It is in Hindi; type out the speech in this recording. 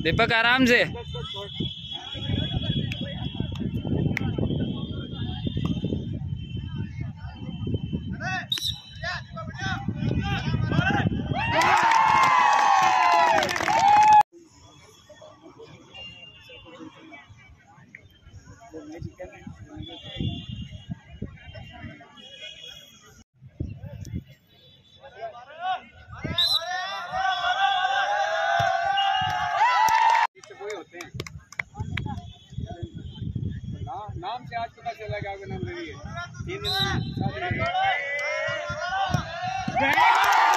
दीपक आराम से। नाम से आज पता चला कि आपका नाम रवि है। 3 दिन